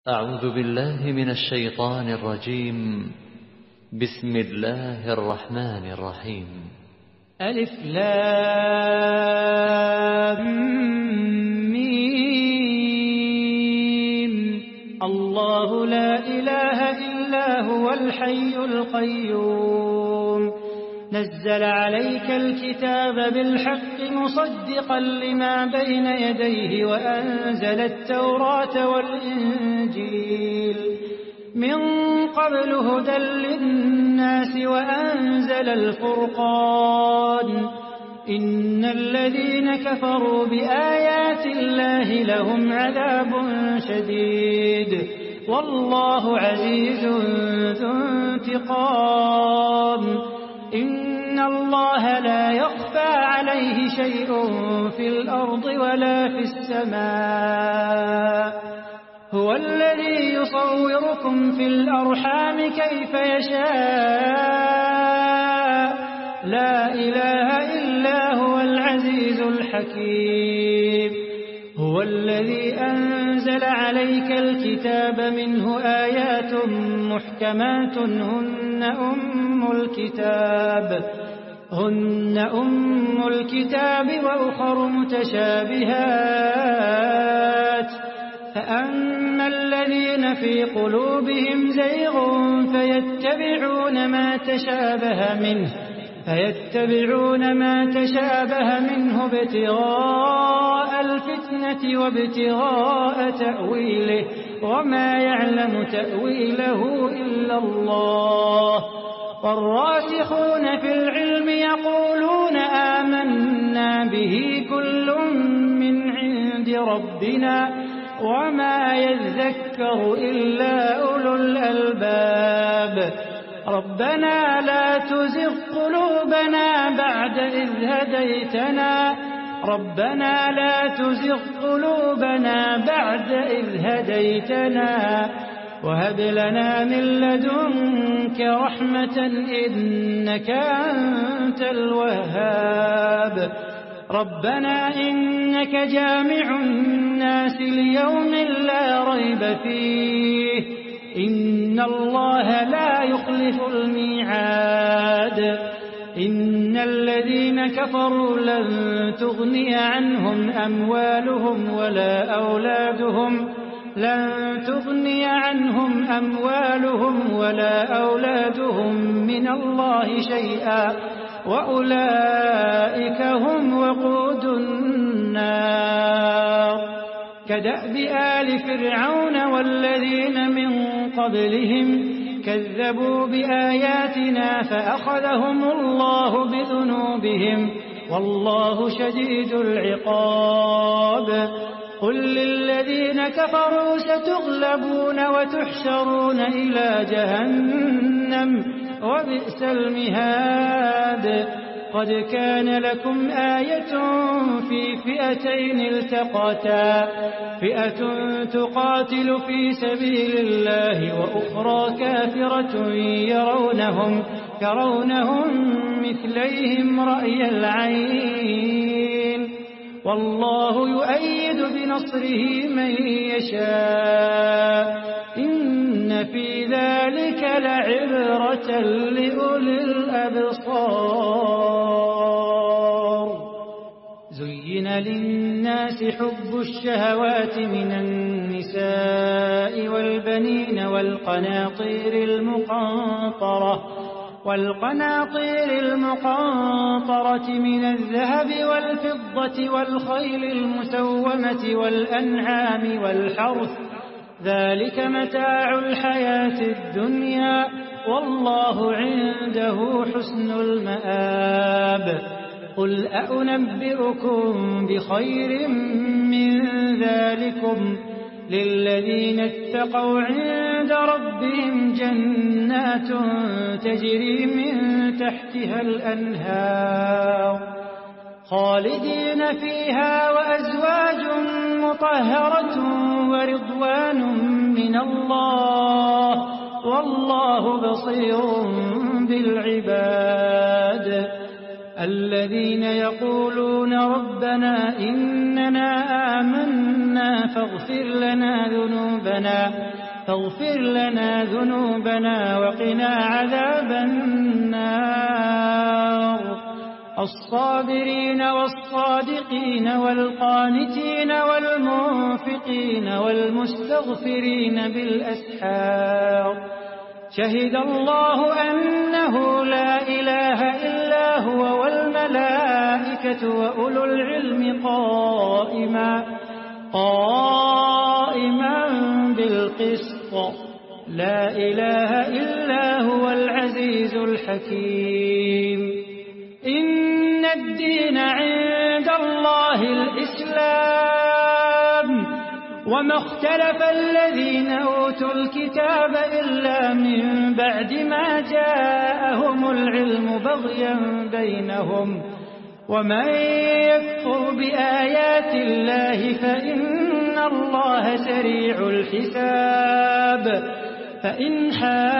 أعوذ بالله من الشيطان الرجيم. بسم الله الرحمن الرحيم. ألف لام ميم. الله لا إله إلا هو الحي القيوم. نزل عليك الكتاب بالحق مصدقا لما بين يديه وأنزل التوراة والإنجيل من قبل هدى للناس وأنزل الفرقان. إن الذين كفروا بآيات الله لهم عذاب شديد والله عزيز ذو انتقام. إن الله لا يخفى عليه شيء في الأرض ولا في السماء. هو الذي يصوركم في الأرحام كيف يشاء. لا إله إلا هو العزيز الحكيم. هو الذي أنزل عليك الكتاب منه آيات محكمات هن أم الكتاب وأخر متشابهات. فأما الذين في قلوبهم زيغ فيتبعون ما تشابه منه ابتغاء الفتنة وابتغاء تأويله وما يعلم تأويله إلا الله. والراسخون في العلم يقولون آمنا به كل من عند ربنا وما يذكر إلا أولو الألباب. ربنا لا تزغ قلوبنا بعد إذ هديتنا وهب لنا من لدنك رحمة إنك أنت الوهاب. ربنا إنك جامع الناس ليوم لا ريب فيه إن الله لا يخلف الميعاد. إن الذين كفروا لن تغني عنهم أموالهم ولا أولادهم من الله شيئا وأولئك هم وقود النار. كدأب آل فرعون والذين من قبلهم كذبوا بآياتنا فأخذهم الله بذنوبهم والله شديد العقاب. قل للذين كفروا ستغلبون وتحشرون إلى جهنم وبئس المهاد. قد كان لكم آية في فئتين التقتا فئة تقاتل في سبيل الله وأخرى كافرة يرونهم مثليهم رأي العين والله يؤيد بنصره من يشاء. إن في ذلك لعبرة لأولي الأبصار. زين للناس حب الشهوات من النساء والبنين والقناطير المقنطرة من الذهب والفضة والخيل المسومة والأنعام والحرث ذلك متاع الحياة الدنيا والله عنده حسن المآب. قل أنبئكم بخير من ذلكم للذين اتقوا عند ربهم جنات تجري من تحتها الأنهار خالدين فيها وأزواج مطهرة ورضوان من الله والله بصير بالعباد. الذين يقولون ربنا إننا آمنا فاغفر لنا ذنوبنا وقنا عذاب النار الصابرين والصادقين والقانتين والمنفقين والمستغفرين بالأسحار شهد الله أنه لا إله إلا هو والملائكة وأولو العلم قائما بالقسط لا إله إلا هو العزيز الحكيم إن الدين عند الله الإسلام وما اختلف الذين أوتوا الكتاب إلا من بعد ما جاءهم العلم بغيا بينهم ومن يكفر بآيات الله فإن الله سريع الحساب فإن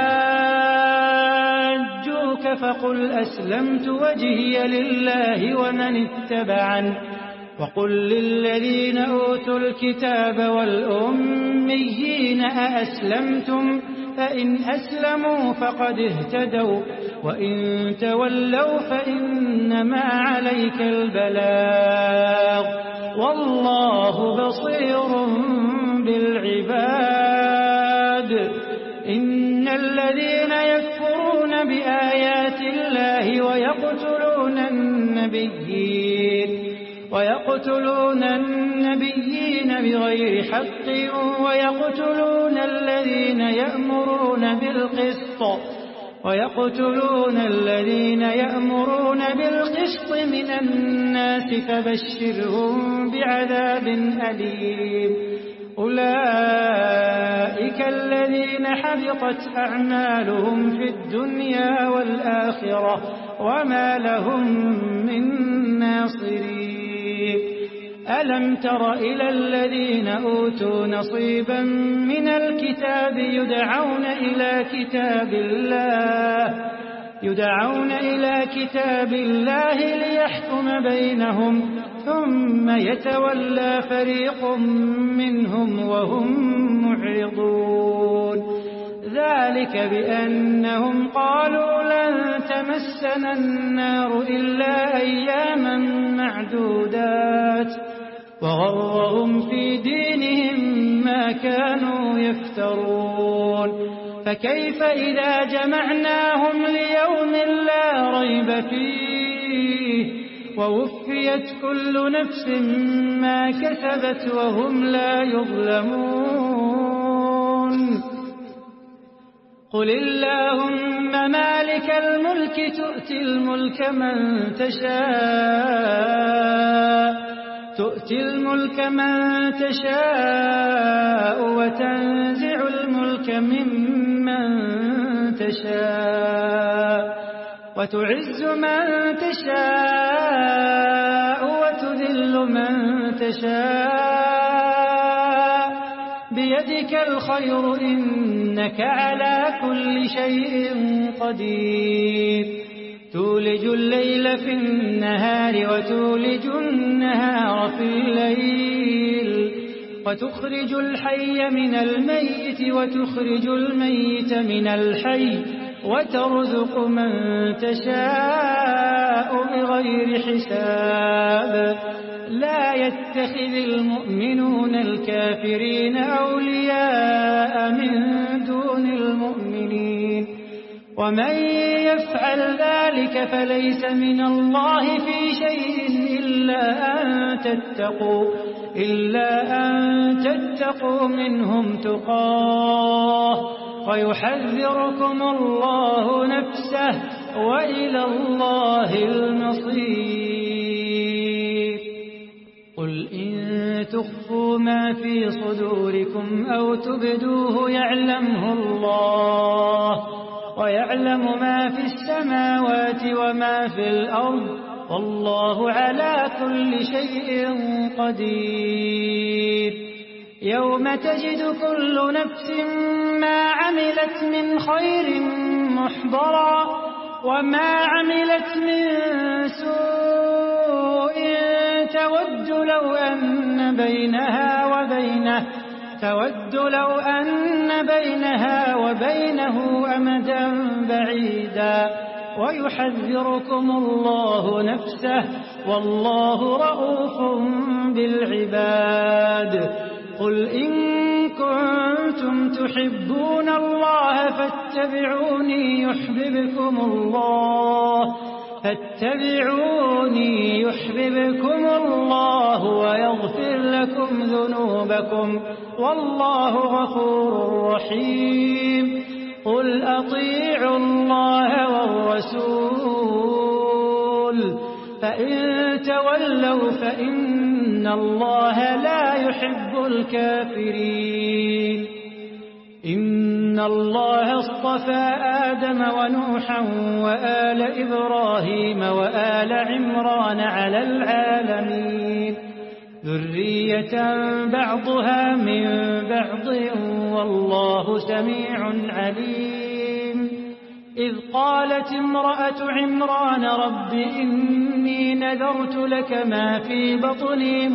حاجوك فقل أسلمت وجهي لله ومن اتبعني وقل للذين أوتوا الكتاب والأميين أأسلمتم فإن أسلموا فقد اهتدوا وإن تولوا فإنما عليك البلاغ والله بصير بالعباد إن الذين يكفرون بآيات الله ويقتلون النبيين بغير حق ويقتلون الذين يأمرون بالقسط من الناس فبشرهم بعذاب أليم أولئك الذين حبطت أعمالهم في الدنيا والآخرة وما لهم من ناصرين ألم تر إلى الذين أوتوا نصيبا من الكتاب يدعون إلى كتاب الله ليحكم بينهم ثم يتولى فريق منهم وهم معرضون ذلك بأنهم قالوا لن تمسنا النار إلا أياما معدودات وغرهم في دينهم ما كانوا يفترون فكيف إذا جمعناهم ليوم لا ريب فيه ووفيت كل نفس ما كسبت وهم لا يظلمون قل اللهم مالك الملك تؤتي الملك من تشاء وتنزع الملك ممن تشاء وتعز من تشاء وتذل من تشاء بيدك الخير إنك على كل شيء قدير تولج الليل في النهار وتولج النهار في الليل وتخرج الحي من الميت وتخرج الميت من الحي وترزق من تشاء بغير حساب لا يتخذ المؤمنون الكافرين أولياء من دون المؤمنين ومن يفعل ذلك فليس من الله في شيء إلا أن تتقوا منهم تقاه ويحذركم الله نفسه وإلى الله المصير قل إن تخفوا ما في صدوركم أو تبدوه يعلمه الله ويعلم ما في السماوات وما في الأرض والله على كل شيء قدير يوم تجد كل نفس ما عملت من خير محضرا وما عملت من سوء تود لو أن بينها وبينه أمدا بعيدا ويحذركم الله نفسه والله رءوف بالعباد. قل إن كنتم تحبون الله فاتبعوني يحببكم الله ويغفر لكم ذنوبكم والله غفور رحيم. قل أطيعوا الله والرسول فإن تولوا فإن الله لا يحب الكافرين. إن الله اصطفى آدم ونوحا وآل إبراهيم وآل عمران على العالمين ذرية بعضها من بعض والله سميع عليم. إذ قالت امرأة عمران رب إني نذرت لك ما في بطني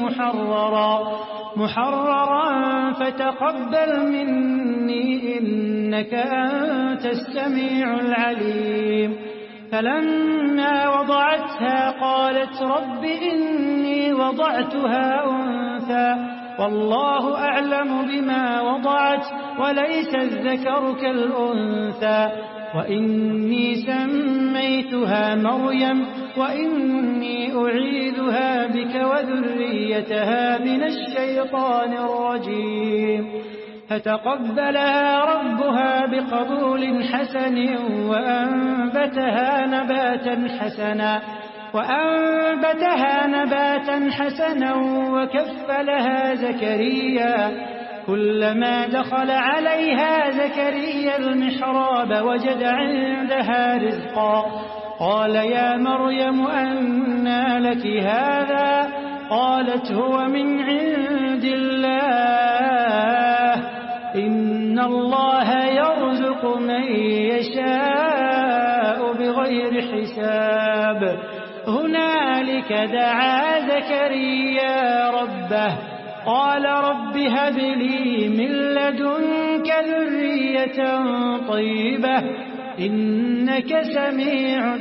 محررا فتقبل مني إنك أنت السميع العليم. فلما وضعتها قالت رب إني وضعتها أنثى والله أعلم بما وضعت وليس الذكر كالأنثى وإني سميتها مريم وإني أعيذها بك وذريتها من الشيطان الرجيم. فتقبلها ربها بقبول حسن وأنبتها نباتا حسنا وكفلها زكريا. كلما دخل عليها زكريا المحراب وجد عندها رزقا قال يا مريم أنى لك هذا؟ قالت هو من عند الله إن الله يرزق من يشاء بغير حساب. هنالك دعا زكريا ربه قال رب هب لي من لدنك ذرية طيبة إنك سميع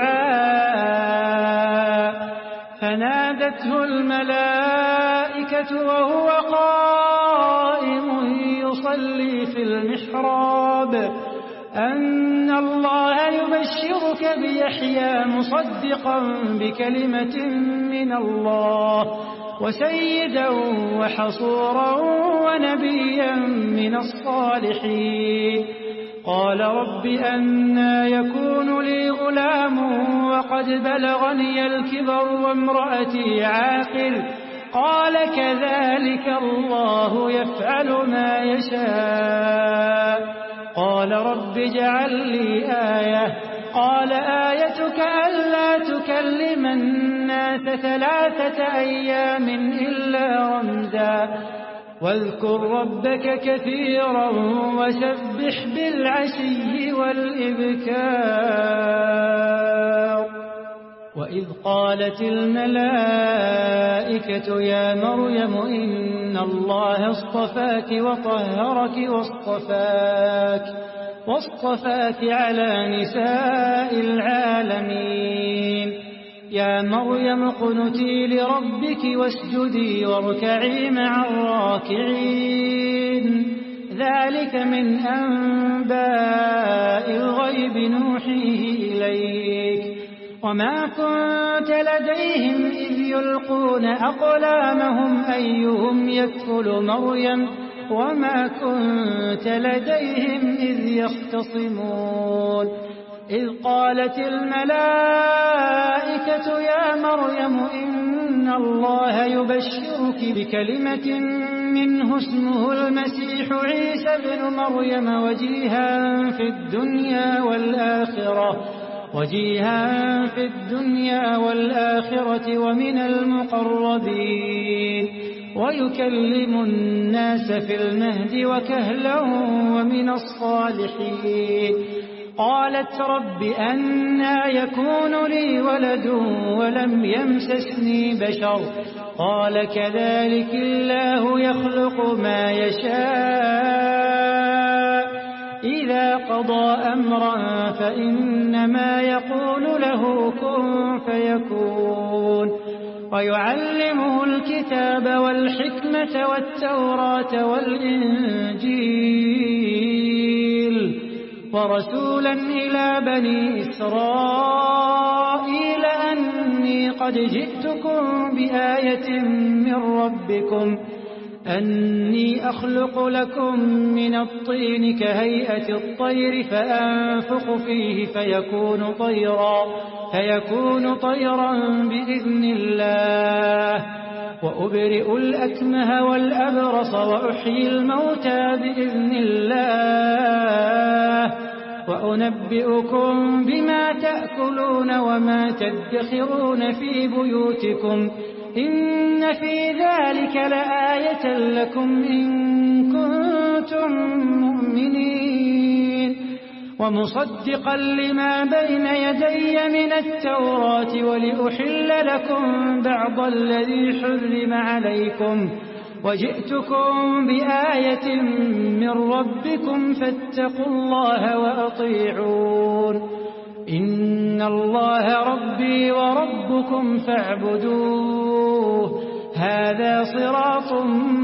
الدعاء. فنادته الملائكة وهو قائم يصلي في المحراب أن الله يبشرك بيحيى مصدقا بكلمة من الله وسيدا وحصورا ونبيا من الصالحين. قال رب أنى يكون لي غلام وقد بلغني الكبر وامرأتي عاقر؟ قال كذلك الله يفعل ما يشاء. قال رب اجعل لي آية. قال آيتك ألا تكلم الناس 3 أيام إلا رمزا واذكر ربك كثيرا وسبح بالعشي والإبكار. وإذ قالت الملائكة يا مريم إن الله اصطفاك وطهرك واصطفاك على نساء العالمين. يا مريم اقنتي لربك واسجدي واركعي مع الراكعين. ذلك من أنباء الغيب نوحيه إليك وما كنت لديهم إذ يلقون أقلامهم أيهم يكفل مريم وما كنت لديهم إذ يختصمون. إذ قالت الملائكة يا مريم إن الله يبشرك بكلمة منه اسمه المسيح عيسى بن مريم وجيها في الدنيا والآخرة ومن المقربين ويكلم الناس في المهد وكهلا ومن الصالحين. قالت رب أنى يكون لي ولد ولم يمسسني بشر قال كذلك الله يخلق ما يشاء إذا قضى أمرا فإنما يقول له كن فيكون ويعلمه الكتاب والحكمة والتوراة والإنجيل ورسولا إلى بني إسرائيل أني قد جئتكم بآية من ربكم أني أخلق لكم من الطين كهيئة الطير فأنفخ فيه فيكون طيرا بإذن الله وأبرئ الأكمه والأبرص وأحيي الموتى بإذن الله وأنبئكم بما تأكلون وما تدخرون في بيوتكم إن في ذلك لآية لكم إن كنتم مؤمنين ومصدقا لما بين يدي من التوراة ولأحل لكم بعض الذي حرم عليكم وجئتكم بآية من ربكم فاتقوا الله وأطيعون إن الله ربي وربكم فاعبدوه هذا صراط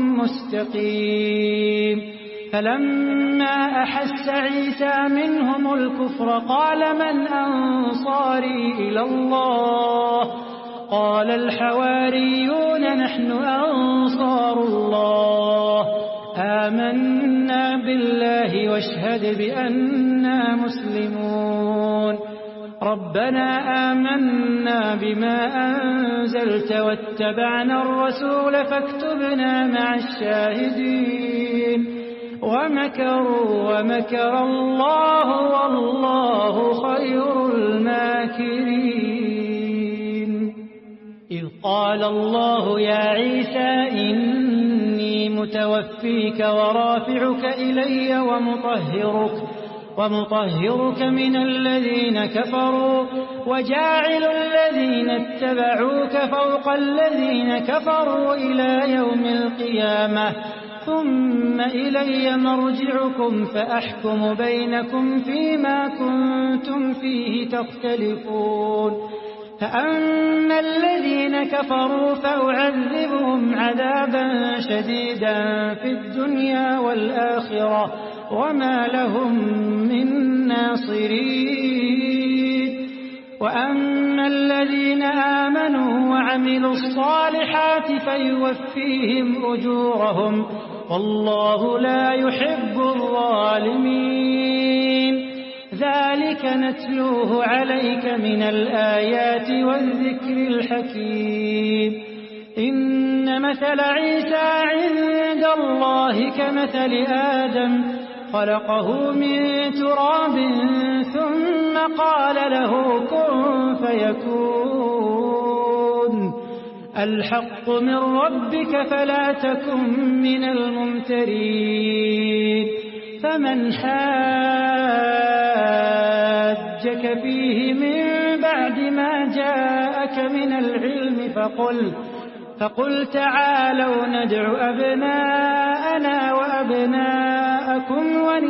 مستقيم فلما أحس عيسى منهم الكفر قال من أنصاري إلى الله قال الحواريون نحن أنصار الله آمنا بالله واشهد بأننا مسلمون ربنا آمنا بما أنزلت واتبعنا الرسول فاكتبنا مع الشاهدين ومكروا ومكر الله والله خير الماكرين إذ قال الله يا عيسى إني متوفيك ورافعك إلي ومطهرك من الذين كفروا وجاعل الذين اتبعوك فوق الذين كفروا إلى يوم القيامة ثم إلي مرجعكم فأحكم بينكم فيما كنتم فيه تختلفون فأما الذين كفروا فأعذبهم عذابا شديدا في الدنيا والآخرة وما لهم من ناصرين وأما الذين آمنوا وعملوا الصالحات فيوفيهم أجورهم والله لا يحب الظالمين ذلك نتلوه عليك من الآيات والذكر الحكيم إن مثل عيسى عند الله كمثل آدم خلقه من تراب ثم قال له كن فيكون الحق من ربك فلا تكن من الممترين فمن حاجك فيه من بعد ما جاءك من العلم فقل تعالوا ندع أبناءنا وأبناءكم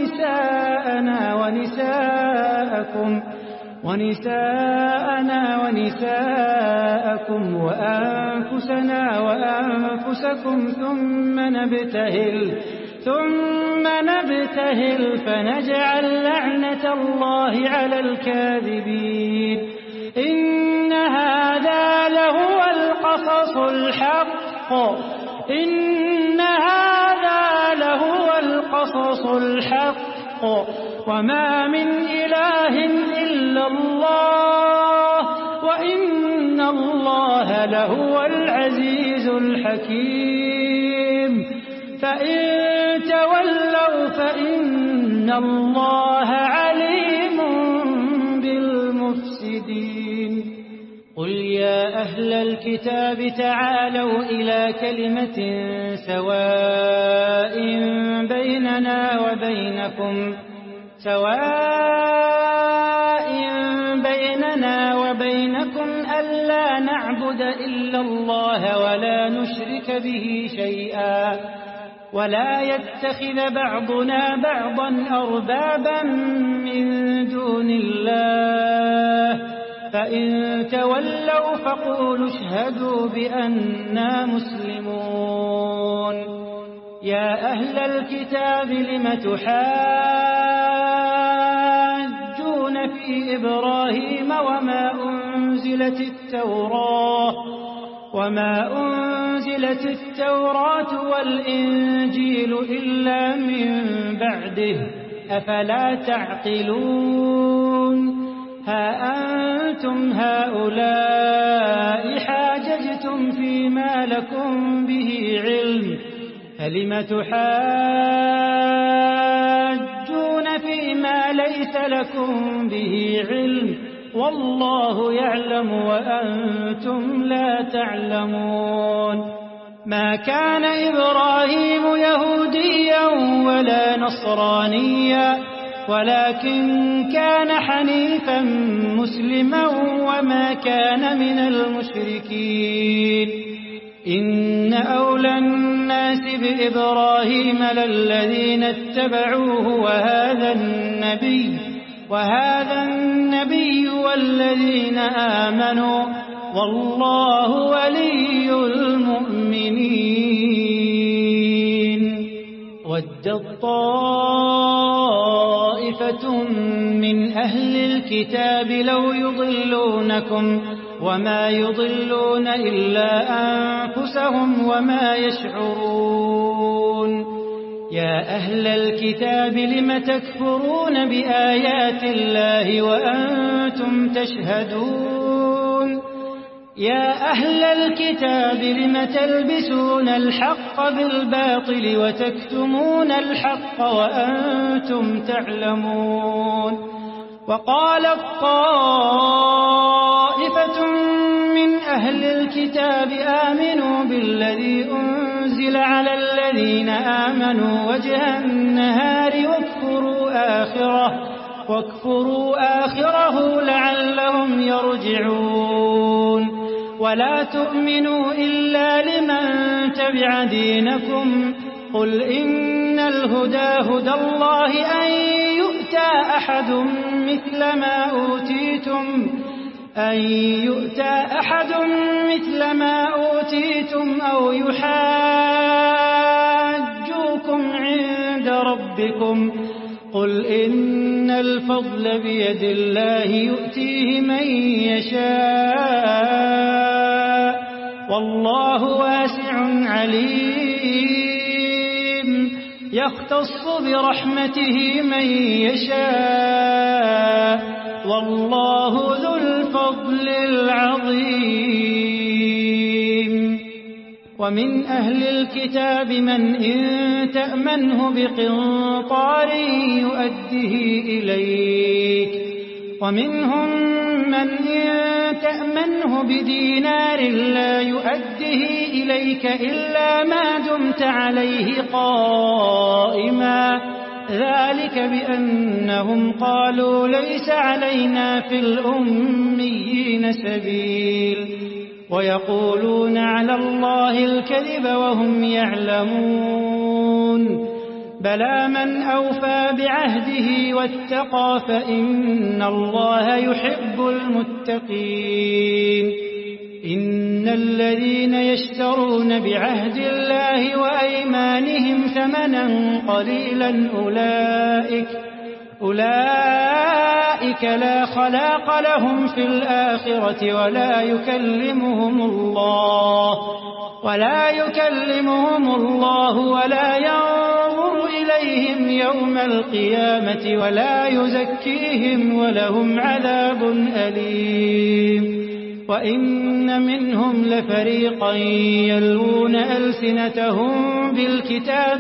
ونساءنا ونساءكم وأنفسنا وأنفسكم ثم نبتهل فنجعل لعنة الله على الكاذبين إن هذا لهو القصص الحق وما من إله إلا الله وإن الله لهو العزيز الحكيم فإن تولوا فإن الله عليم بالمفسدين قل يا أهل الكتاب تعالوا إلى كلمة سواء بيننا سواء بيننا وبينكم ألا نعبد إلا الله ولا نشرك به شيئا ولا يتخذ بعضنا بعضا أربابا من دون الله فإن تولوا فقولوا اشهدوا بأننا مسلمون. يا أهل الكتاب لم تحاجون في إبراهيم وما أنزلت التوراة والإنجيل إلا من بعده أفلا تعقلون. ها أنتم هؤلاء حاججتم فيما لكم به علم فلم تحاجون فيما ليس لكم به علم والله يعلم وأنتم لا تعلمون. ما كان إبراهيم يهوديا ولا نصرانيا ولكن كان حنيفا مسلما وما كان من المشركين. إن أولى الناس بإبراهيم للذين اتبعوه وهذا النبي والذين آمنوا والله ولي المؤمنين. ودت طائفة من أهل الكتاب لو يضلونكم وما يضلون إلا أنفسهم وما يشعرون. يا أهل الكتاب لم تكفرون بآيات الله وأنتم تشهدون. يا أهل الكتاب لم تلبسون الحق بالباطل وتكتمون الحق وأنتم تعلمون. وقالت طائفة من أهل الكتاب آمنوا بالذي أنزل على الذين آمنوا وجه النهار واكفروا آخره لعلهم يرجعون. ولا تؤمنوا إلا لمن تبع دينكم قل إن الهدى هدى الله أن يؤتى أحد مثل ما أوتيتم أو يحاجوكم عند ربكم قل إن الفضل بيد الله يؤتيه من يشاء والله واسع عليم. يختص برحمته من يشاء والله ذو الفضل العظيم. ومن أهل الكتاب من إن تأمنه بقنطار يؤده إليك ومنهم من إن تأمنه بدينار لا يؤده إليك إلا ما دمت عليه قائما ذلك بأنهم قالوا ليس علينا في الأميين سبيل ويقولون على الله الكذب وهم يعلمون. بلى من أوفى بعهده واتقى فإن الله يحب المتقين. إن الذين يشترون بعهد الله وأيمانهم ثمنا قليلا أولئك لا خلاق لهم في الآخرة ولا يكلمهم الله ولا ينظر إليهم يوم القيامة ولا يزكيهم ولهم عذاب أليم. وإن منهم لفريقا يلوون ألسنتهم بالكتاب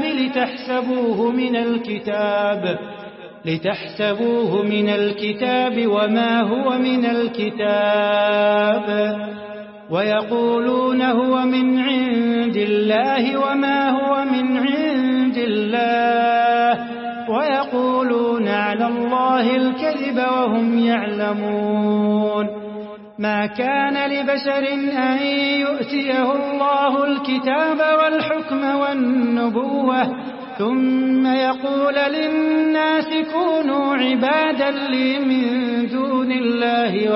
لتحسبوه من الكتاب وما هو من الكتاب ويقولون هو من عند الله وما هو من عند الله ويقولون يقولون على الله الكذب وهم يعلمون ما كان لبشر أن يؤتيه الله الكتاب والحكم والنبوة ثم يقول للناس كونوا عبادا لي من دون الله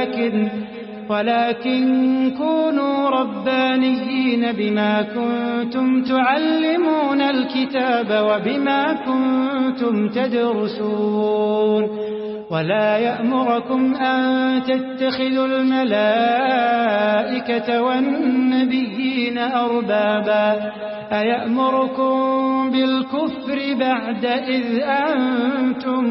ولكن كونوا ربانيين بما كنتم تعلمون الكتاب وبما كنتم تدرسون ولا يأمركم أن تتخذوا الملائكة والنبيين أربابا أيأمركم بالكفر بعد إذ أنتم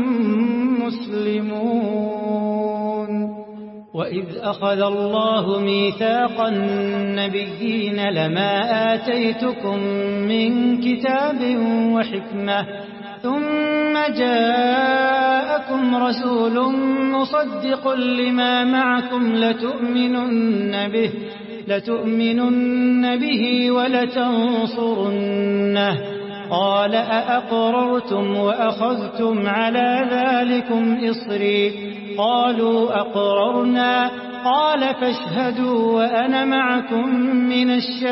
مسلمون وإذ أخذ الله ميثاق النبيين لما آتيتكم من كتاب وحكمة ثم جاءكم رسول مصدق لما معكم لتؤمنن به ولتنصرنه قال أأقررتم وأخذتم على ذلكم إصري قالوا أقررنا قال فاشهدوا وأنا معكم من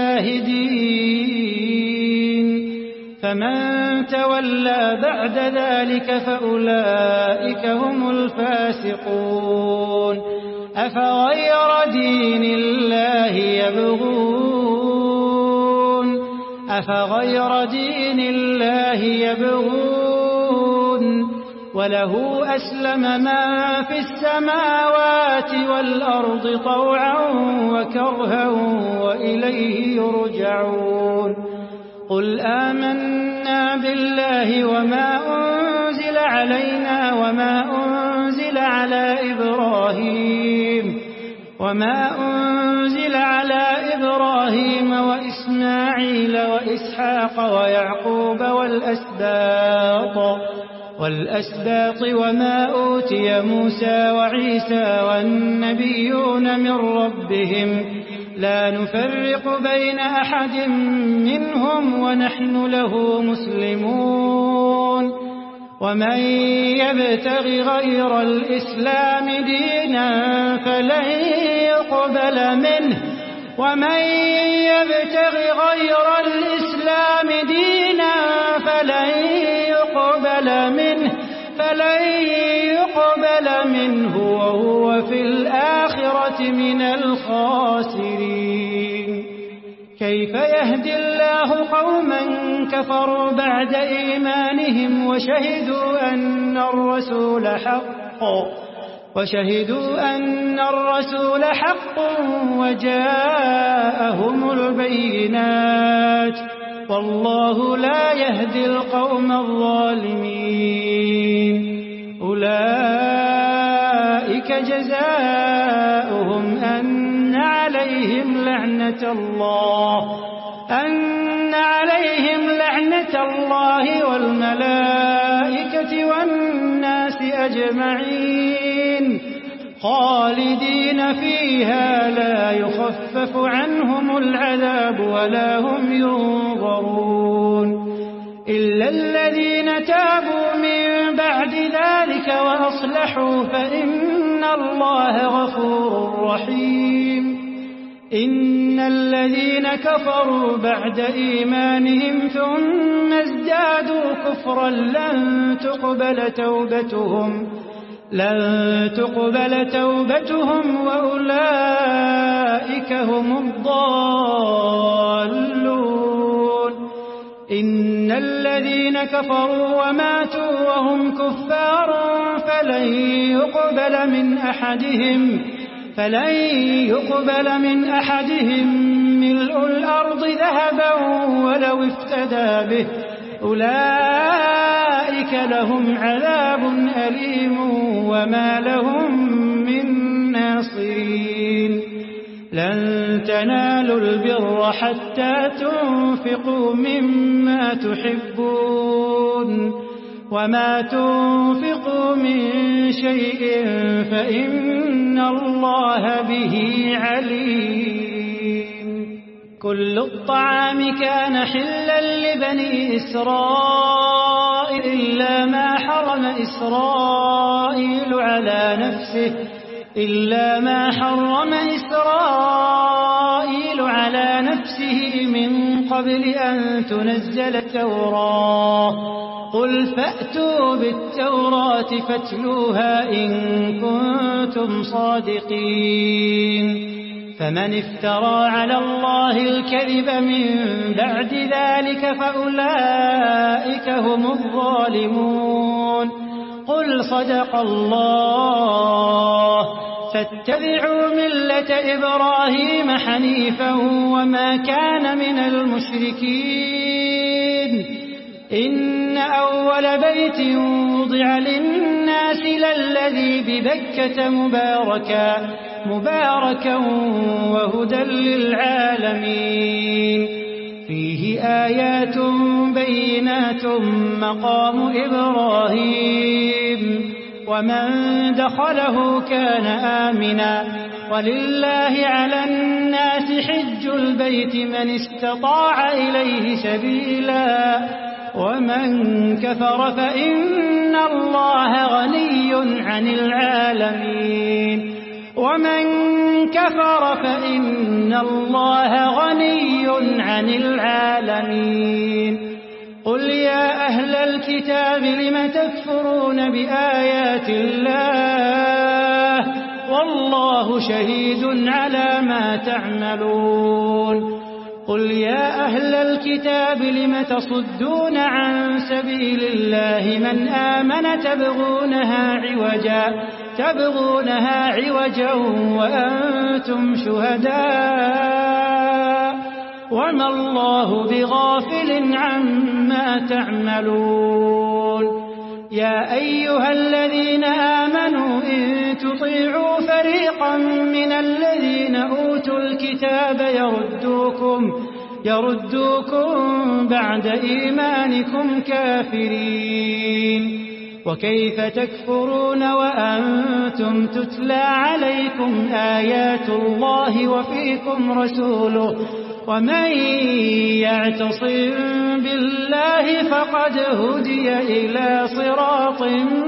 الشاهدين فمن تولى بعد ذلك فأولئك هم الفاسقون أفغير دين الله يبغون وله أسلم ما في السماوات والأرض طوعا وكرها وإليه يرجعون قل آمنا بالله وما أنزل علينا وما أنزل على إبراهيم وإسماعيل وإسحاق ويعقوب والأسباط وما أوتي موسى وعيسى والنبيون من ربهم لا نفرق بين أحد منهم ونحن له مسلمون ومن يبتغ غير الإسلام دينا فلن يقبل منه وهو في الآخرة من الخاسرين كيف يهدي الله قوما كفروا بعد إيمانهم وشهدوا أن الرسول حق وجاءهم البينات والله لا يهدي القوم الظالمين أولئك جزاؤهم أن عليهم لعنة الله والملائكة والناس أجمعين خالدين فيها لا يخفف عنهم العذاب ولا هم ينظرون إلا الذين تابوا من بعد ذلك وأصلحوا فإن الله غفور رحيم إن الذين كفروا بعد إيمانهم ثم ازدادوا كفرا لن تقبل توبتهم وأولئك هم الضالون إن الذين كفروا وماتوا وهم كفار فلن يقبل من أحدهم ملء الأرض ذهبا ولو افتدى به أولئك لهم عذاب أليم وما لهم من ناصرين لن تنالوا البر حتى تنفقوا مما تحبون وما تنفقوا من شيء فإن الله به عليم كل الطعام كان حلا لبني إسرائيل إلا ما حرم ما حرم إسرائيل على نفسه من قبل أن تنزل التوراة قل فأتوا بالتوراة فاتلوها إن كنتم صادقين فمن افترى على الله الكذب من بعد ذلك فأولئك هم الظالمون قل صدق الله فاتبعوا ملة إبراهيم حنيفا وما كان من المشركين إن أول بيت وضع للناس للذي ببكة مباركا وهدى للعالمين فيه آيات بينات مقام إبراهيم ومن دخله كان آمنا ولله على الناس حج البيت من استطاع إليه سبيلا ومن كفر فإن الله غني عن العالمين قل يا أهل الكتاب لم تكفرون بآيات الله والله شهيد على ما تعملون قل يا أهل الكتاب لم تصدون عن سبيل الله من آمن تبغونها عوجا وأنتم شهداء وما الله بغافل عما تعملون يا أيها الذين آمنوا إن تطيعوا فريقا من الذين أوتوا الكتاب يردوكم بعد إيمانكم كافرين وكيف تكفرون وأنتم تتلى عليكم آيات الله وفيكم رسوله ومن يعتصم بالله فقد هدي إلى صراط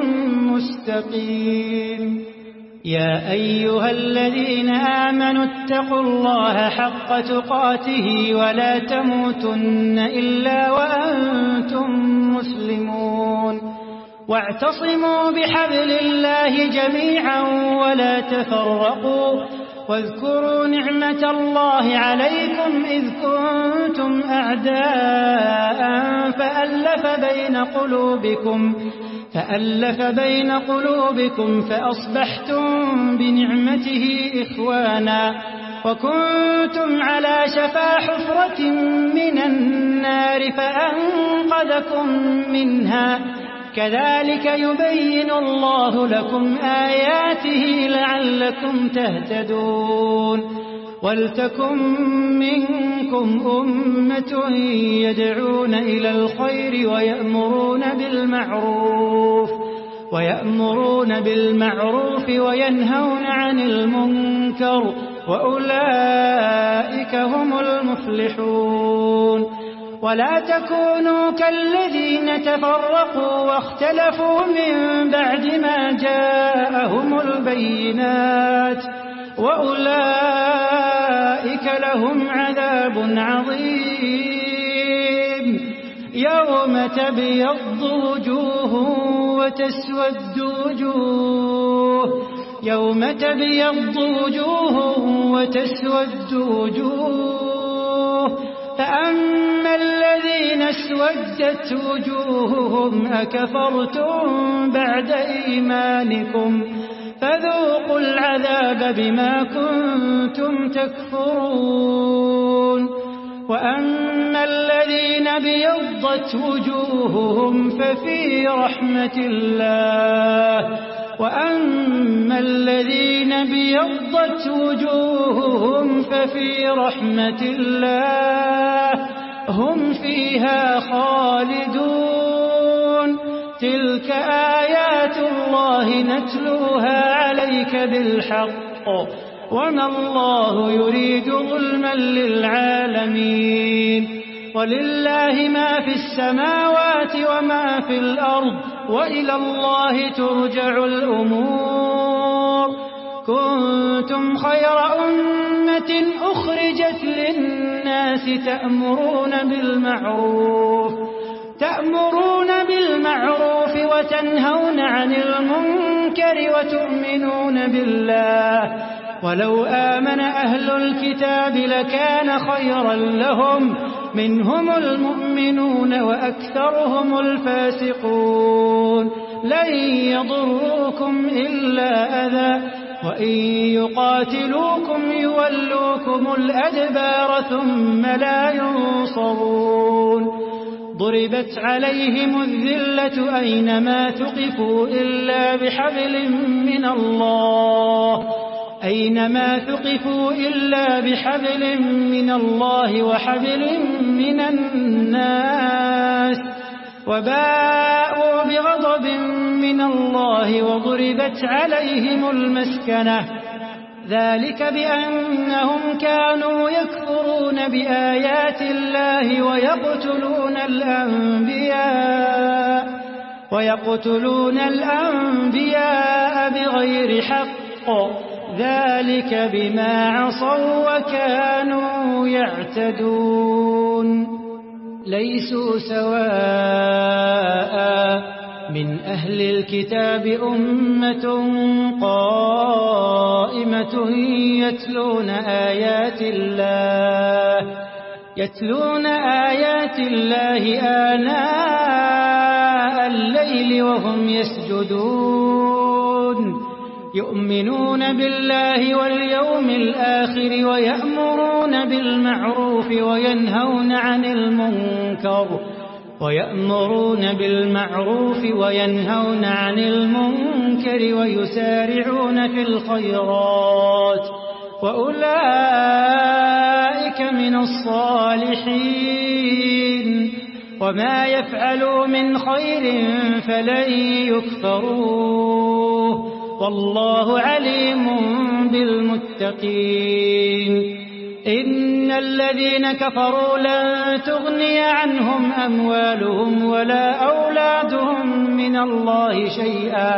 مستقيم يا أيها الذين آمنوا اتقوا الله حق تقاته ولا تموتن إلا وأنتم مسلمون واعتصموا بحبل الله جميعا ولا تفرقوا واذكروا نعمة الله عليكم إذ كنتم أعداء فألف بين قلوبكم فأصبحتم بنعمته إخوانا وكنتم على شفا حفرة من النار فأنقذكم منها كذلك يبين الله لكم آياته لعلكم تهتدون ولتكن منكم أمة يدعون إلى الخير ويأمرون بالمعروف وينهون عن المنكر وأولئك هم المفلحون ولا تكونوا كالذين تفرقوا واختلفوا من بعد ما جاءهم البينات وأولئك لهم عذاب عظيم يوم تبيض وجوه وتسود وجوه فأما الذين اسودت وجوههم أكفرتم بعد إيمانكم فذوقوا العذاب بما كنتم تكفرون وأما الذين ابيضت وجوههم ففي رحمة الله وأما الذين ابيضت وجوههم ففي رحمة الله هم فيها خالدون تلك آيات الله نتلوها عليك بالحق وما الله يريد ظلما للعالمين ولله ما في السماوات وما في الأرض وإلى الله ترجع الأمور. كنتم خير أمة أخرجت للناس تأمرون بالمعروف وتنهون عن المنكر وتؤمنون بالله. ولو آمن أهل الكتاب لكان خيرا لهم، منهم المؤمنون وأكثرهم الفاسقون. لن يضروكم إلا أذى، وإن يقاتلوكم يولوكم الأدبار ثم لا ينصرون. ضربت عليهم الذلة أينما ثقفوا إلا بحبل من الله وحبل من الناس، وباءوا بغضب من الله وضربت عليهم المسكنة. ذلك بأنهم كانوا يكفرون بآيات الله ويقتلون الأنبياء بغير حق. ذلك بما عصوا وكانوا يعتدون. ليسوا سواء من أهل الكتاب أمة قائمة يتلون آيات الله آناء الليل وهم يسجدون، يؤمنون بالله واليوم الآخر ويأمرون بالمعروف وينهون عن المنكر ويسارعون في الخيرات، وأولئك من الصالحين. وما يفعلوا من خير فلن يكفروه، والله عليم بالمتقين. إن الذين كفروا لن تغني عنهم أموالهم ولا أولادهم من الله شيئا،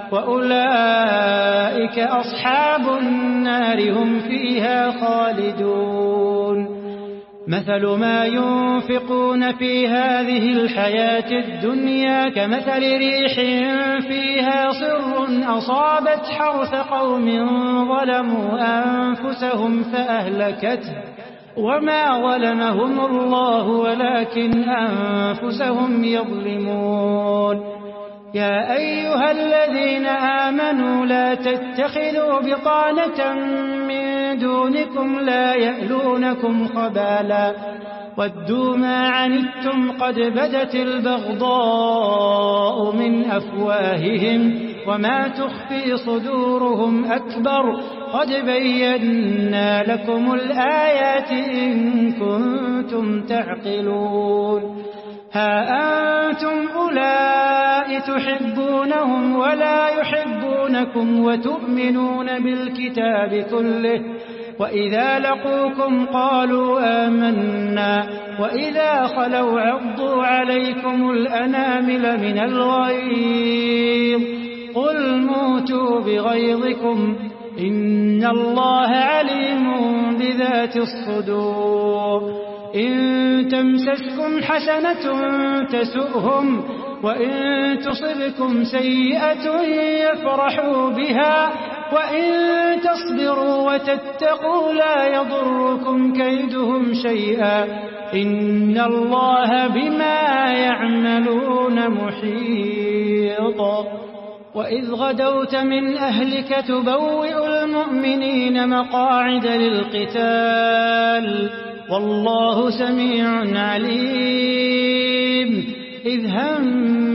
وأولئك أصحاب النار هم فيها خالدون. مثل ما ينفقون في هذه الحياة الدنيا كمثل ريح فيها صر أصابت حرث قوم ظلموا أنفسهم فأهلكته، وما ظلمهم الله ولكن أنفسهم يظلمون. يا أيها الذين آمنوا لا تتخذوا بطانة من دونكم لا يألونكم خبالا ودوا ما عنتم قد بدت البغضاء من أفواههم وما تخفي صدورهم أكبر قد بينا لكم الآيات إن كنتم تعقلون. ها أنتم أولئك تحبونهم ولا يحبونكم وتؤمنون بالكتاب كله، وإذا لقوكم قالوا آمنا وإذا خلوا عضوا عليكم الأنامل من الغيظ قل موتوا بغيظكم إن الله عليم بذات الصدور. إن تمسسكم حسنة تسؤهم وإن تصبكم سيئة يفرحوا بها وإن تصبروا وتتقوا لا يضركم كيدهم شيئا إن الله بما يعملون محيط. وإذ غدوت من أهلك تبوئ المؤمنين مقاعد للقتال والله سميع عليم. إذ هم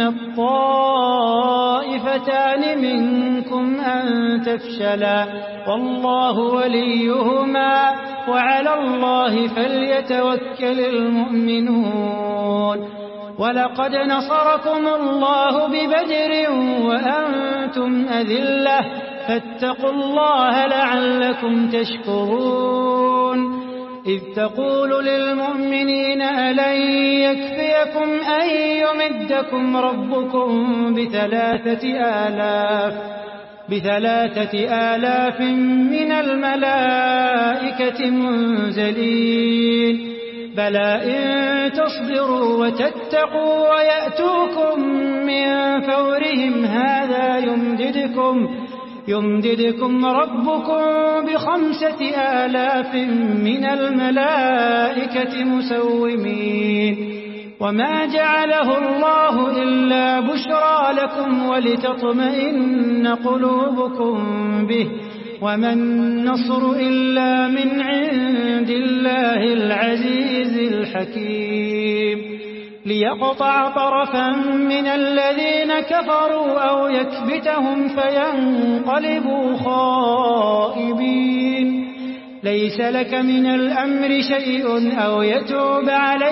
الطائفتان منكم أن تفشلا والله وليهما وعلى الله فليتوكل المؤمنون. ولقد نصركم الله ببدر وأنتم أذلة فاتقوا الله لعلكم تشكرون. إذ تقول للمؤمنين ألن يكفيكم أن يمدكم ربكم ب3,000 من الملائكة منزلين بلى إن تصبروا وتتقوا ويأتوكم من فورهم هذا يمددكم ربكم ب5,000 من الملائكة مسومين وما جعله الله إلا بشرى لكم ولتطمئن قلوبكم به وما النصر إلا من عند الله العزيز الحكيم ليقطع طرفا من الذين كفروا أو يكبتهم فينقلبوا خائبين ليس لك من الأمر شيء أو يتوب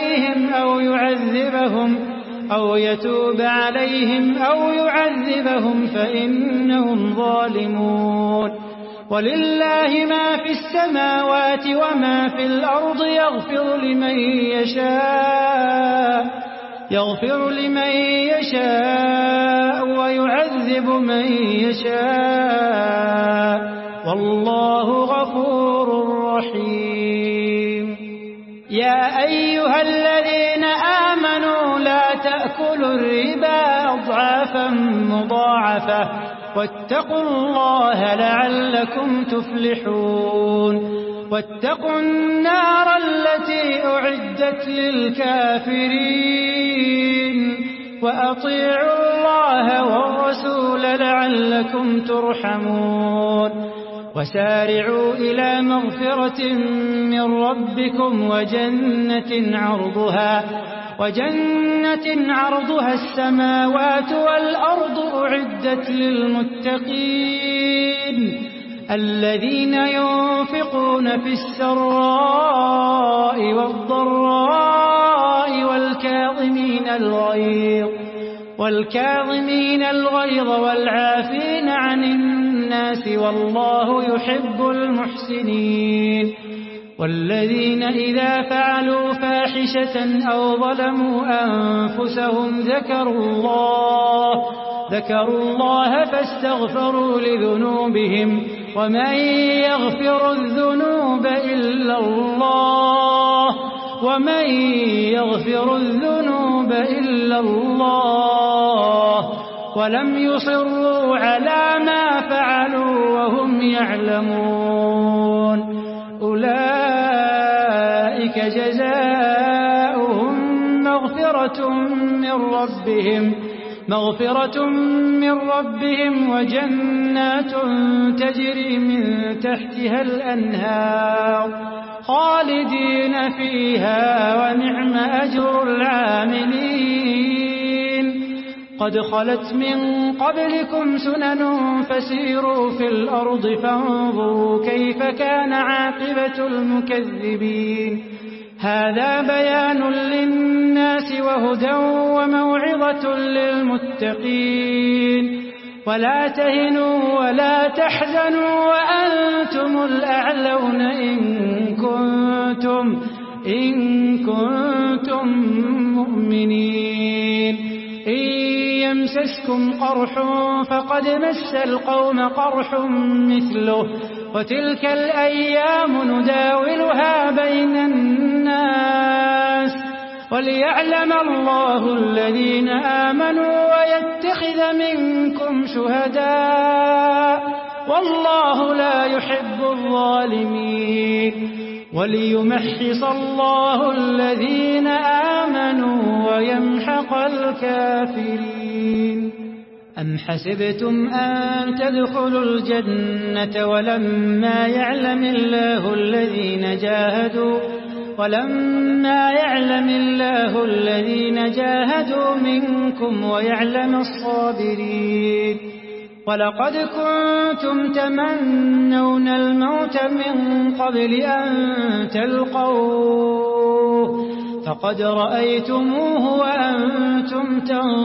عليهم أو يعذبهم فإنهم ظالمون ولله ما في السماوات وما في الأرض يغفر لمن يشاء ويعذب من يشاء والله غفور رحيم يا أيها الذين آمنوا لا تأكلوا الربا أضعافا مضاعفة واتقوا الله لعلكم تفلحون واتقوا النار التي أعدت للكافرين وأطيعوا الله والرسول لعلكم ترحمون وسارعوا إلى مغفرة من ربكم وجنة عرضها السماوات والأرض أعدت للمتقين الذين ينفقون في السراء والضراء والكاظمين الغيظ والعافين عن الناس والله يحب المحسنين والذين إذا فعلوا فاحشة أو ظلموا أنفسهم ذكروا الله فاستغفروا لذنوبهم ومن يغفر الذنوب إلا الله ولم يصروا على ما فعلوا وهم يعلمون أولئك جزاؤهم مغفرة من ربهم وجنات تجري من تحتها الأنهار خالدين فيها ونعم أجر العاملين قد خلت من قبلكم سنن فسيروا في الأرض فانظروا كيف كان عاقبة المكذبين هذا بيان للناس وهدى وموعظة للمتقين ولا تهنوا ولا تحزنوا وأنتم الأعلون إن كنتم مؤمنين إن يمسسكم قرح فقد مس القوم قرح مثله وتلك الأيام نداولها بين الناس وليعلم الله الذين آمنوا ويتخذ منكم شهداء والله لا يحب الظالمين وليمحص الله الذين آمنوا ويمحق الكافرين أم حسبتم أن تدخلوا الجنة ولما يعلم الله الذين جاهدوا منكم ويعلم الصابرين ولقد كنتم تمنون الموت من قبل أن تلقوه فقد رأيتموه وأنتم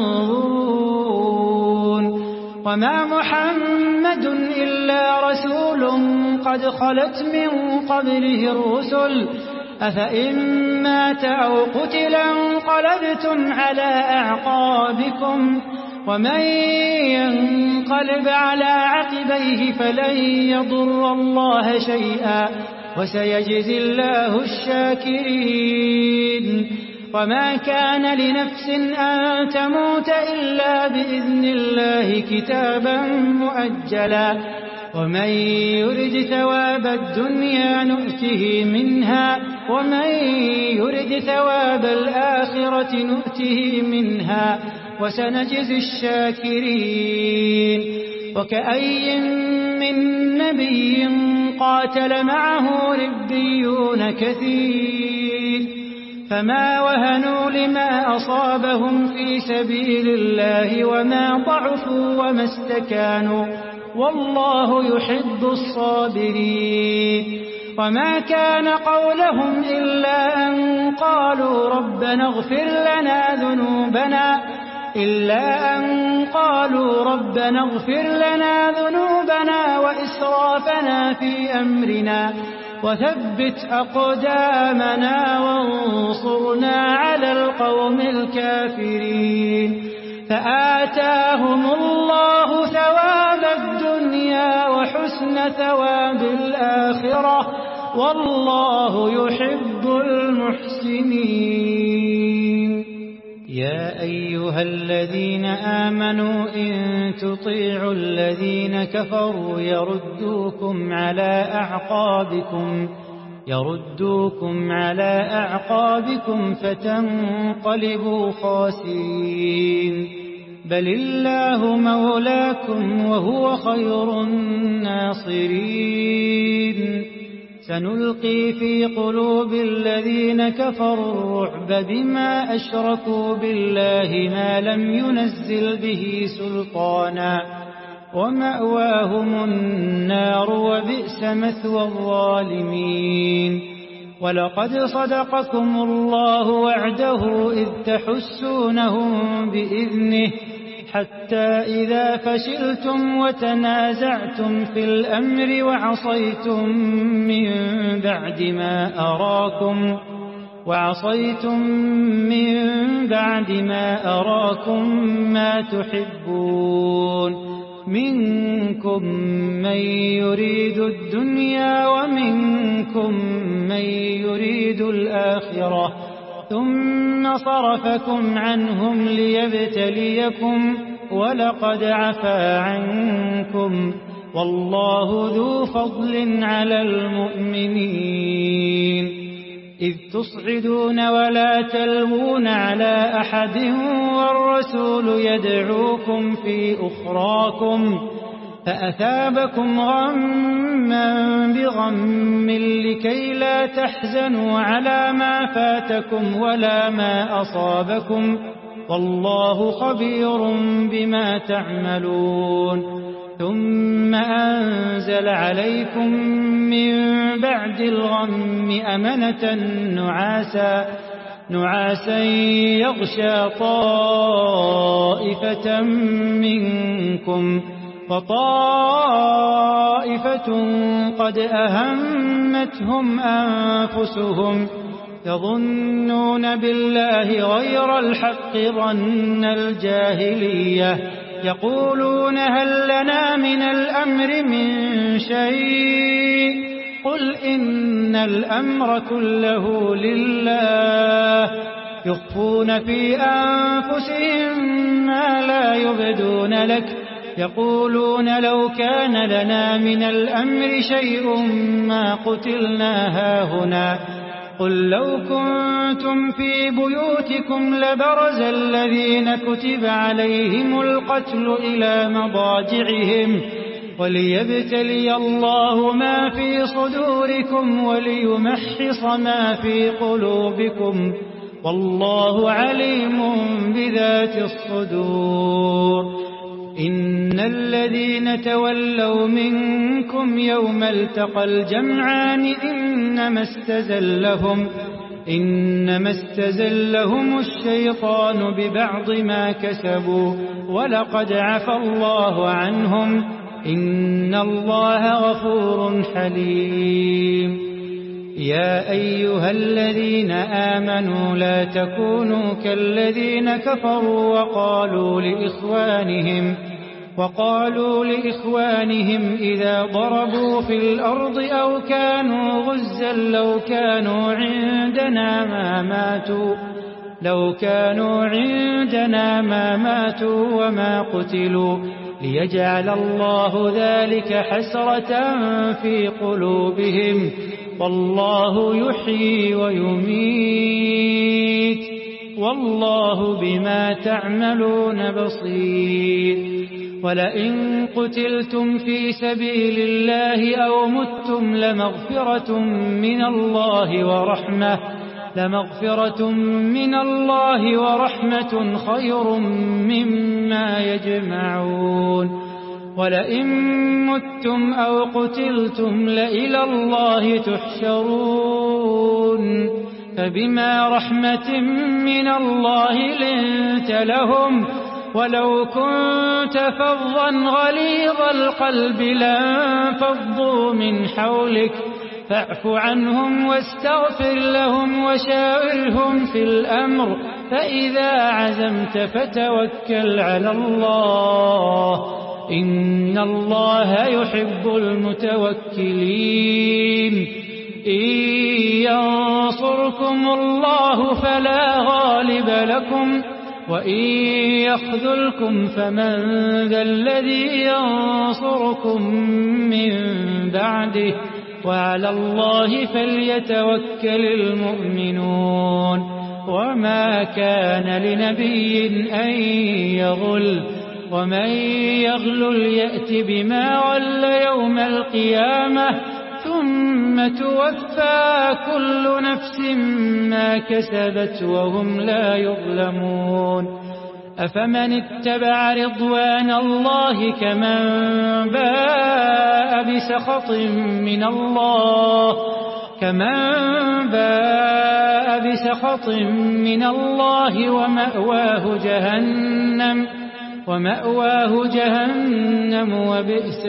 تنظرون وما محمد إلا رسول قد خلت من قبله الرسل أفإن مات أو قتل انقلبتم على أعقابكم ومن ينقلب على عقبيه فلن يضر الله شيئا وسيجزي الله الشاكرين وما كان لنفس أن تموت إلا بإذن الله كتابا مؤجلا ومن يرد ثواب الدنيا نؤته منها ومن يرد ثواب الآخرة نؤته منها وسنجزي الشاكرين وكأي من نبي قاتل معه ربيون كثير فما وهنوا لما أصابهم في سبيل الله وما ضعفوا وما استكانوا والله يحب الصابرين وما كان قولهم إلا أن قالوا ربنا اغفر لنا ذنوبنا وإسرافنا في أمرنا وثبت أقدامنا وانصرنا على القوم الكافرين فآتاهم الله ثواب الدنيا وحسن ثواب الآخرة والله يحب المحسنين يا أيها الذين آمنوا إن تطيعوا الذين كفروا يردوكم على أعقابكم فتنقلبوا خاسرين بل الله مولاكم وهو خير الناصرين سنلقي في قلوب الذين كفروا الرعب بما أشركوا بالله ما لم ينزل به سلطانا ومأواهم النار وبئس مثوى الظالمين ولقد صدقكم الله وعده إذ تحسونهم بإذنه حتى إذا فشلتم وتنازعتم في الأمر وعصيتم من بعد ما أراكم ما تحبون منكم من يريد الدنيا ومنكم من يريد الآخرة ثم صرفكم عنهم ليبتليكم ولقد عفا عنكم والله ذو فضل على المؤمنين إذ تصعدون ولا تلوون على أحد والرسول يدعوكم في أخراكم فأثابكم غما بغم لكي لا تحزنوا على ما فاتكم ولا ما أصابكم والله خبير بما تعملون ثم أنزل عليكم من بعد الغم أمنة نعاسا يغشى طائفة منكم وطائفة قد أهمتهم أنفسهم يظنون بالله غير الحق ظن الجاهلية يقولون هل لنا من الأمر من شيء قل إن الأمر كله لله يخفون في أنفسهم ما لا يبدون لك يقولون لو كان لنا من الأمر شيء ما قتلنا هاهنا قل لو كنتم في بيوتكم لبرز الذين كتب عليهم القتل إلى مضاجعهم وليبتلي الله ما في صدوركم وليمحص ما في قلوبكم والله عليم بذات الصدور إن الذين تولوا منكم يوم التقى الجمعان إنما استزلهم الشيطان ببعض ما كسبوا ولقد عفى الله عنهم إن الله غفور حليم يا أيها الذين آمنوا لا تكونوا كالذين كفروا وقالوا لإخوانهم إذا ضربوا في الأرض أو كانوا غزا لو كانوا عندنا ما ماتوا وما قتلوا ليجعل الله ذلك حسرة في قلوبهم والله يحيي ويميت والله بما تعملون بصير ولئن قتلتم في سبيل الله أو متم لمغفرة من الله ورحمة خير مما يجمعون ولئن متم أو قتلتم لإلى الله تحشرون فبما رحمة من الله لنت لهم ولو كنت فظا غليظ القلب لانفضوا من حولك فاعف عنهم واستغفر لهم وشاورهم في الأمر فإذا عزمت فتوكل على الله إن الله يحب المتوكلين إن ينصركم الله فلا غالب لكم وإن يخذلكم فمن ذا الذي ينصركم من بعده وعلى الله فليتوكل المؤمنون وما كان لنبي أن يغل ومن يغلل يأت بما غل يوم القيامة ثم توفى كل نفس ما كسبت وهم لا يظلمون أفمن اتبع رضوان الله كمن باء بسخط من الله ومأواه جهنم وبئس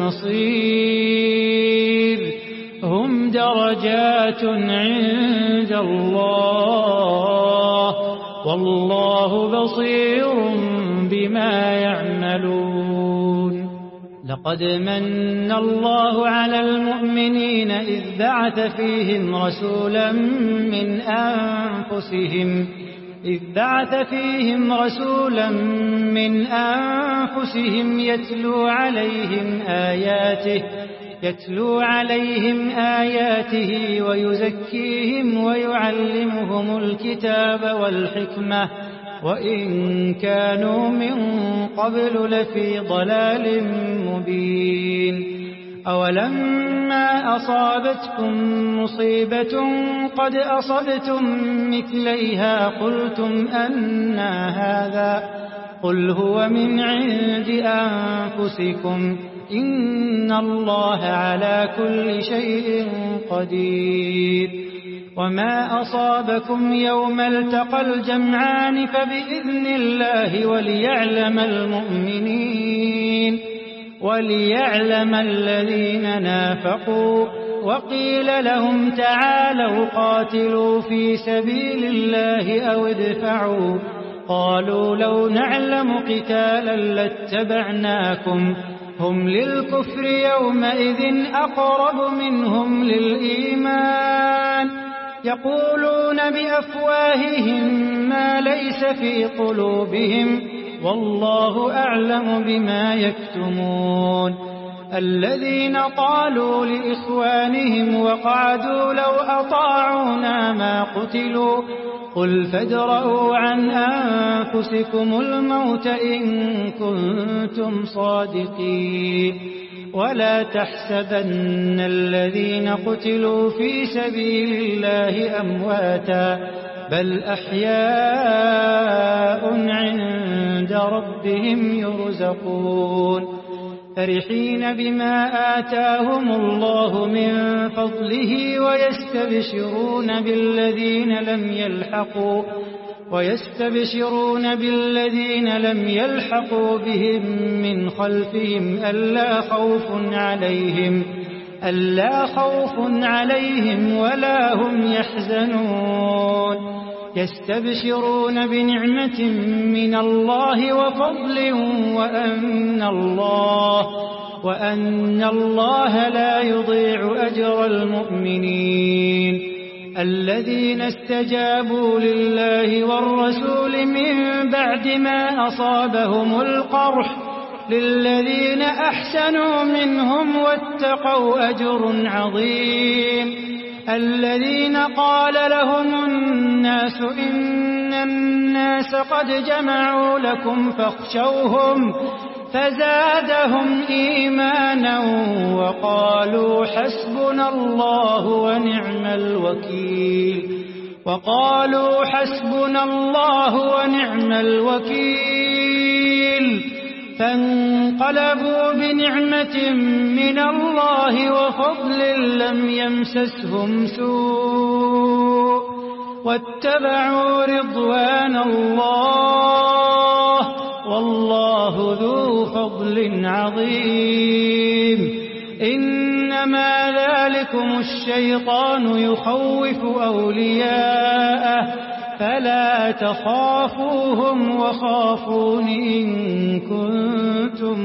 المصير هم درجات عند الله والله بصير بما يعملون لقد من الله على المؤمنين إذ بعث فيهم رسولا من أنفسهم يتلو عليهم آياته ويزكيهم ويعلمهم الكتاب والحكمة وإن كانوا من قبل لفي ضلال مبين أولما أصابتكم مصيبة قد أصبتم مثليها قلتم أنى هذا قل هو من عند أنفسكم إن الله على كل شيء قدير وما أصابكم يوم التقى الجمعان فبإذن الله وليعلم الذين نافقوا وقيل لهم تعالوا قاتلوا في سبيل الله أو ادفعوا قالوا لو نعلم قتالا لاتبعناكم هم للكفر يومئذ أقرب منهم للإيمان يقولون بأفواههم ما ليس في قلوبهم والله أعلم بما يكتمون الذين قالوا لإخوانهم وقعدوا لو أطاعونا ما قتلوا قل فادرءوا عن أنفسكم الموت إن كنتم صادقين ولا تحسبن الذين قتلوا في سبيل الله أمواتا بل أحياء عند ربهم يرزقون فرحين بما آتاهم الله من فضله ويستبشرون بالذين لم يلحقوا بهم من خلفهم ألا خوف عليهم ولا هم يحزنون يستبشرون بنعمة من الله وفضل وأن الله لا يضيع أجر المؤمنين الذين استجابوا لله والرسول من بعد ما أصابهم القرح للذين أحسنوا منهم واتقوا أجر عظيم الذين قال لهم الناس إن الناس قد جمعوا لكم فاخشوهم فزادهم إيمانا وقالوا حسبنا الله ونعم الوكيل فانقلبوا بنعمة من الله وفضل لم يمسسهم سوء واتبعوا رضوان الله والله ذو فضل عظيم إنما ذلكم الشيطان يخوف أولياءه فلا تخافوهم وخافون إن كنتم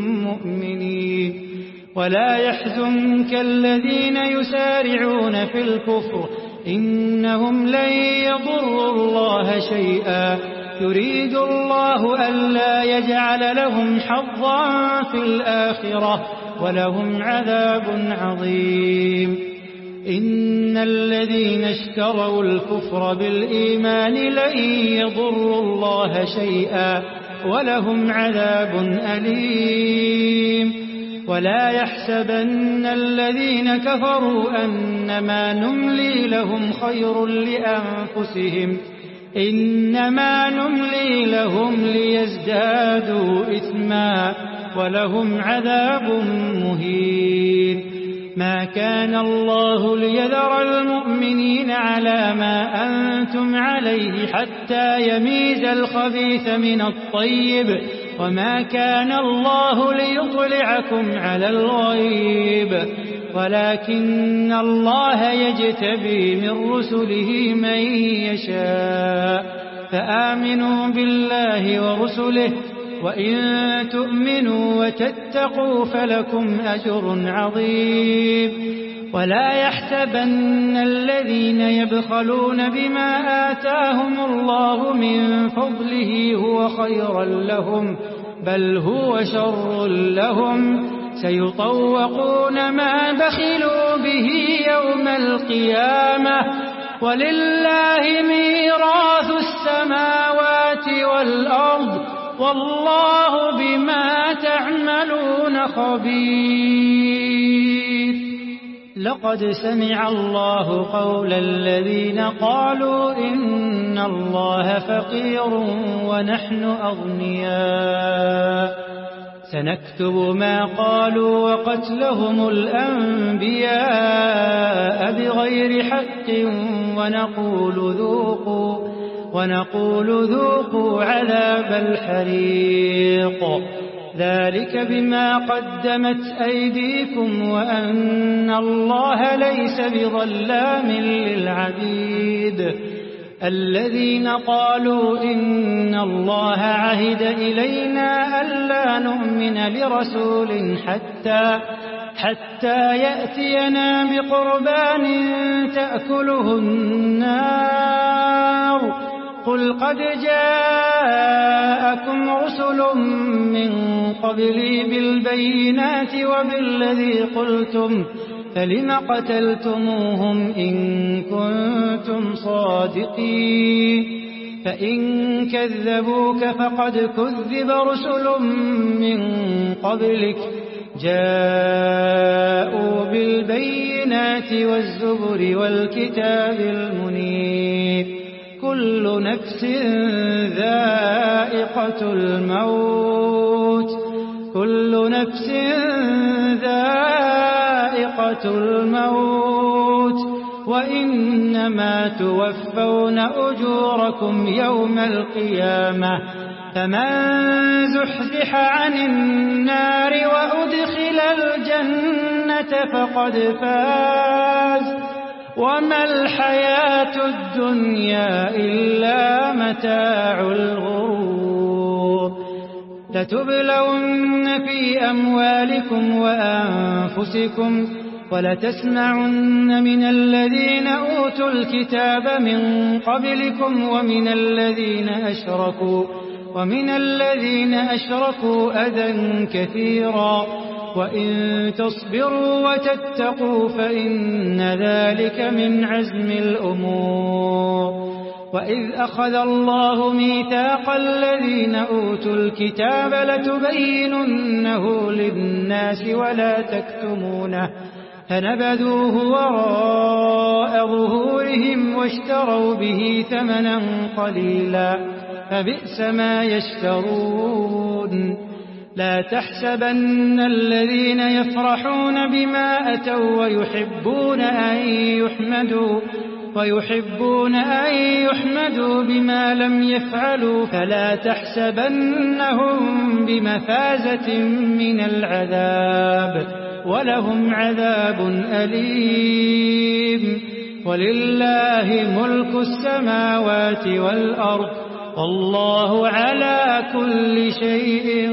مؤمنين ولا يحزنك الذين يسارعون في الكفر إنهم لن يضروا الله شيئا يريد الله ألا يجعل لهم حظا في الآخرة ولهم عذاب عظيم إن الذين اشتروا الكفر بالإيمان لن يضروا الله شيئا ولهم عذاب أليم ولا يحسبن الذين كفروا أنما نملي لهم خير لأنفسهم إنما نملي لهم ليزدادوا إثما ولهم عذاب مهين ما كان الله ليذر المؤمنين على ما أنتم عليه حتى يميز الخبيث من الطيب وما كان الله ليطلعكم على الغيب ولكن الله يجتبي من رسله من يشاء فآمنوا بالله ورسله وإن تؤمنوا وتتقوا فلكم أجر عظيم ولا يحسبن الذين يبخلون بما آتاهم الله من فضله هو خيرا لهم بل هو شر لهم سيطوقون ما بخلوا به يوم القيامة ولله ميراث السماوات والأرض والله بما تعملون خبير لقد سمع الله قول الذين قالوا إن الله فقير ونحن أغنياء سنكتب ما قالوا وقتلهم الأنبياء بغير حق ونقول ذوقوا عذاب الحريق ذلك بما قدمت أيديكم وأن الله ليس بظلام للعبيد الذين قالوا إن الله عهد إلينا ألا نؤمن لرسول حتى يأتينا بقربان تأكله النار قل قد جاءكم رسل من قبلي بالبينات وبالذي قلتم فلم قتلتموهم إن كنتم صادقين فإن كذبوك فقد كذب رسل من قبلك جاءوا بالبينات والزبر والكتاب المنير كل نفس ذائقة الموت وإنما توفون أجوركم يوم القيامة فمن زحزح عن النار وأدخل الجنة فقد فاز وما الحياة الدنيا إلا متاع الغرور لتبلون في أموالكم وأنفسكم ولتسمعن من الذين أوتوا الكتاب من قبلكم ومن الذين أشركوا أذى كثيرا وإن تصبروا وتتقوا فإن ذلك من عزم الأمور وإذ أخذ الله ميثاق الذين أوتوا الكتاب لتبيننه للناس ولا تكتمونه فنبذوه وراء ظهورهم واشتروا به ثمنا قليلا فبئس ما يشترون لا تحسبن الذين يفرحون بما أتوا ويحبون أن يحمدوا بما لم يفعلوا فلا تحسبنهم بمفازة من العذاب ولهم عذاب أليم ولله ملك السماوات والأرض والله على كل شيء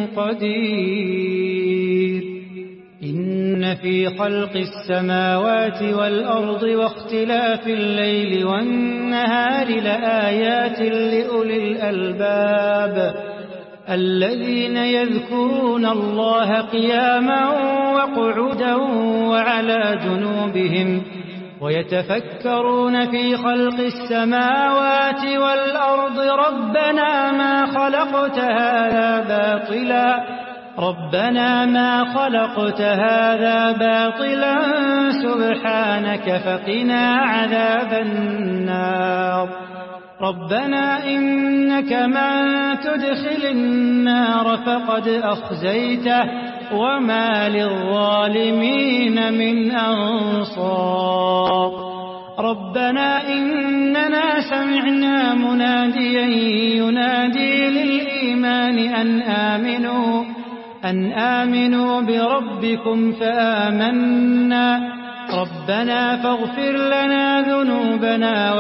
قدير إن في خلق السماوات والأرض واختلاف الليل والنهار لآيات لأولي الألباب الذين يذكرون الله قياما وقعودا وعلى جنوبهم ويتفكرون في خلق السماوات والأرض ربنا ما خلقت هذا باطلا سبحانك فقنا عذاب النار ربنا إنك من تدخل النار فقد أخزيته وما للظالمين من أنصار ربنا إننا سمعنا مناديا ينادي للإيمان أن آمنوا بربكم فآمنا ربنا فاغفر لنا ذنوبنا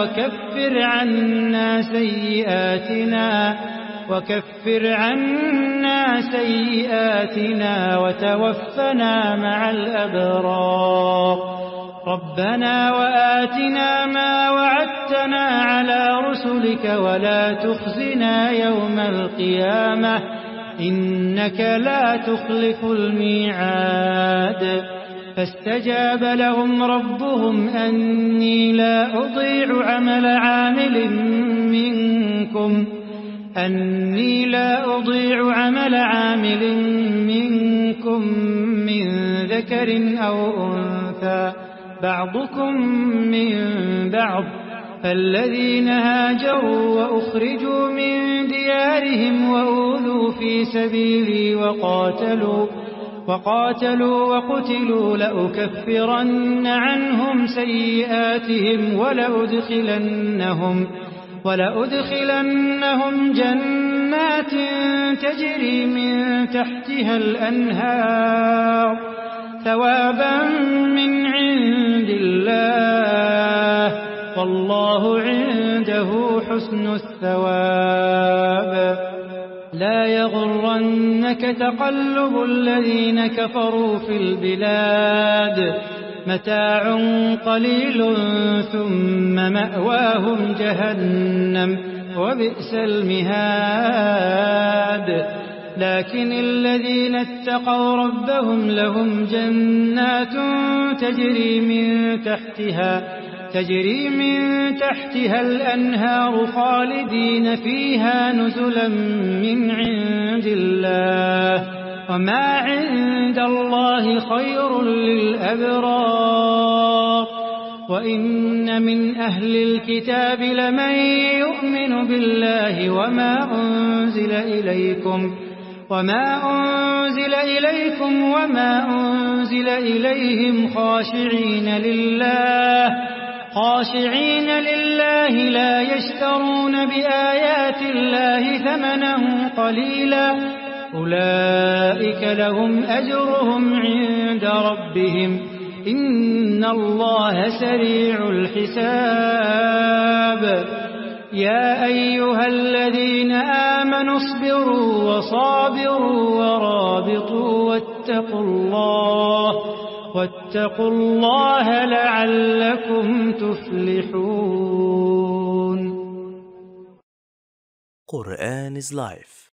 وكفر عنا سيئاتنا وتوفنا مع الأبرار ربنا وآتنا ما وعدتنا على رسلك ولا تخزنا يوم القيامة إنك لا تخلف الميعاد فاستجاب لهم ربهم أني لا أضيع عمل عامل منكم من ذكر أو أنثى بعضكم من بعض فالذين هاجروا وأخرجوا من ديارهم وأوذوا في سبيلي وقاتلوا وقتلوا لأكفرن عنهم سيئاتهم ولأدخلنهم جنات تجري من تحتها الأنهار ثوابا من عند الله والله عنده حسن الثواب لا يغرنك تقلب الذين كفروا في البلاد متاع قليل ثم مأواهم جهنم وبئس المهاد لكن الذين اتقوا ربهم لهم جنات تجري من تحتها الأنهار خالدين فيها نزلا من عند الله وما عند الله خير للأبرار وإن من أهل الكتاب لمن يؤمن بالله وما أنزل إليكم وما أنزل إليهم خاشعين لله لا يشترون بآيات الله ثمنا قليلا أولئك لهم أجرهم عند ربهم إن الله سريع الحساب يا أيها الذين آمنوا اصبروا وصابروا ورابطوا واتقوا الله لعلكم تفلحون. Quran is life.